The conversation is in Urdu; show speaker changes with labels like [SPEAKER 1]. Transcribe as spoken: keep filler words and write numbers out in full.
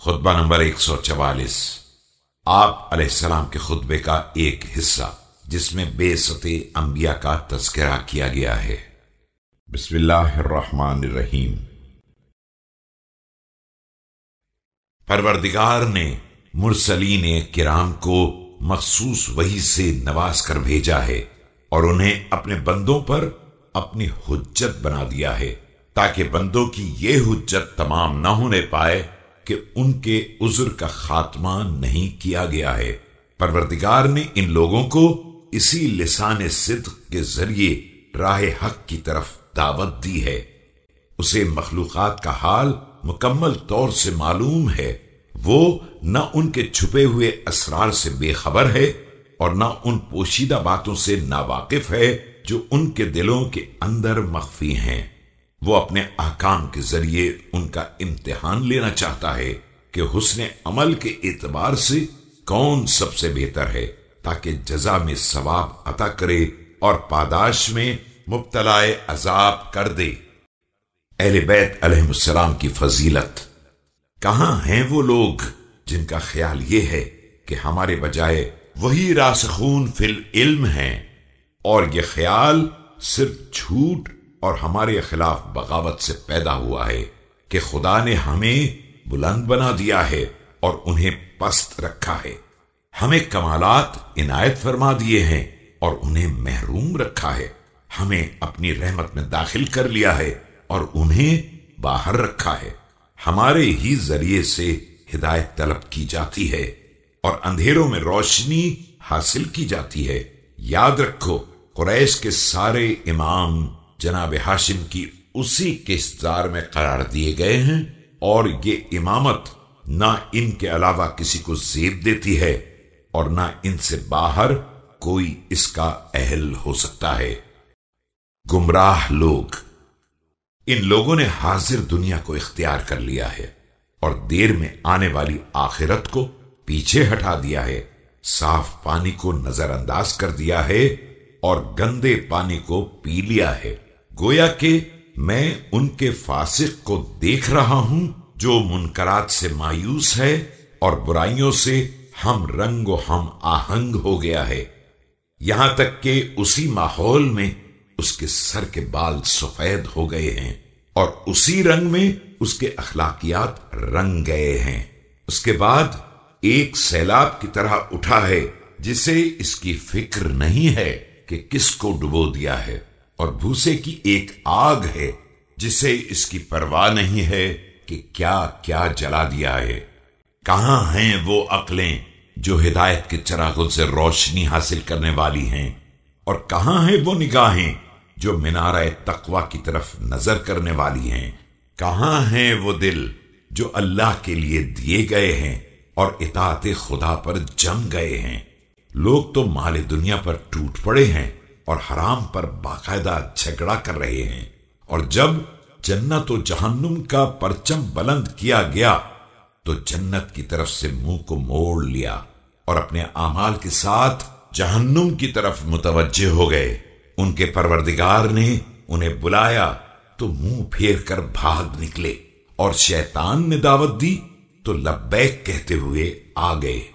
[SPEAKER 1] خطبہ نمبر ایک سو چوالیس۔ آپ علیہ السلام کے خطبے کا ایک حصہ جس میں بعثت انبیاء کا تذکرہ کیا گیا ہے۔ بسم اللہ الرحمن الرحیم۔ پروردگار نے مرسلین کرام کو مخصوص وحی سے نواز کر بھیجا ہے اور انہیں اپنے بندوں پر اپنی حجت بنا دیا ہے تاکہ بندوں کی یہ حجت تمام نہ ہونے پائے کہ ان کے عذر کا خاتمہ نہیں کیا گیا ہے۔ پروردگار نے ان لوگوں کو اسی لسان صدق کے ذریعے راہ حق کی طرف دعوت دی ہے۔ اسے مخلوقات کا حال مکمل طور سے معلوم ہے۔ وہ نہ ان کے چھپے ہوئے اسرار سے بے خبر ہے اور نہ ان پوشیدہ باتوں سے ناواقف ہے جو ان کے دلوں کے اندر مخفی ہیں۔ وہ اپنے احکام کے ذریعے ان کا امتحان لینا چاہتا ہے کہ حسن عمل کے اعتبار سے کون سب سے بہتر ہے تاکہ جزا میں ثواب عطا کرے اور پاداش میں مبتلا عذاب کر دے۔ اہل بیت علیہ السلام کی فضیلت۔ کہاں ہیں وہ لوگ جن کا خیال یہ ہے کہ ہمارے بجائے وہی راسخون فی العلم ہیں، اور یہ خیال صرف جھوٹ اور ہمارے خلاف بغاوت سے پیدا ہوا ہے کہ خدا نے ہمیں بلند بنا دیا ہے اور انہیں پست رکھا ہے، ہمیں کمالات عنایت فرما دیے ہیں اور انہیں محروم رکھا ہے، ہمیں اپنی رحمت میں داخل کر لیا ہے اور انہیں باہر رکھا ہے۔ ہمارے ہی ذریعے سے ہدایت طلب کی جاتی ہے اور اندھیروں میں روشنی حاصل کی جاتی ہے۔ یاد رکھو، قریش کے سارے امام جناب ہاشم کی اسی کشتزار میں قرار دیے گئے ہیں اور یہ امامت نہ ان کے علاوہ کسی کو زیب دیتی ہے اور نہ ان سے باہر کوئی اس کا اہل ہو سکتا ہے۔ گمراہ لوگ۔ ان لوگوں نے حاضر دنیا کو اختیار کر لیا ہے اور دیر میں آنے والی آخرت کو پیچھے ہٹا دیا ہے، صاف پانی کو نظر انداز کر دیا ہے اور گندے پانی کو پی لیا ہے۔ گویا کہ میں ان کے فاسق کو دیکھ رہا ہوں جو منکرات سے مایوس ہے اور برائیوں سے ہم رنگ و ہم آہنگ ہو گیا ہے، یہاں تک کہ اسی ماحول میں اس کے سر کے بال سفید ہو گئے ہیں اور اسی رنگ میں اس کے اخلاقیات رنگ گئے ہیں۔ اس کے بعد ایک سیلاب کی طرح اٹھا ہے جسے اس کی فکر نہیں ہے کہ کس کو ڈبو دیا ہے، اور بھوسے کی ایک آگ ہے جسے اس کی پرواہ نہیں ہے کہ کیا کیا جلا دیا ہے۔ کہاں ہیں وہ عقلیں جو ہدایت کے چراغوں سے روشنی حاصل کرنے والی ہیں، اور کہاں ہیں وہ نگاہیں جو مینارہ تقوی کی طرف نظر کرنے والی ہیں؟ کہاں ہیں وہ دل جو اللہ کے لیے دیے گئے ہیں اور اطاعت خدا پر جم گئے ہیں؟ لوگ تو مال دنیا پر ٹوٹ پڑے ہیں اور حرام پر باقاعدہ جھگڑا کر رہے ہیں، اور جب جنت و جہنم کا پرچم بلند کیا گیا تو جنت کی طرف سے منہ کو موڑ لیا اور اپنے اعمال کے ساتھ جہنم کی طرف متوجہ ہو گئے۔ ان کے پروردگار نے انہیں بلایا تو منہ پھیر کر بھاگ نکلے، اور شیطان نے دعوت دی تو لبیک کہتے ہوئے آ گئے۔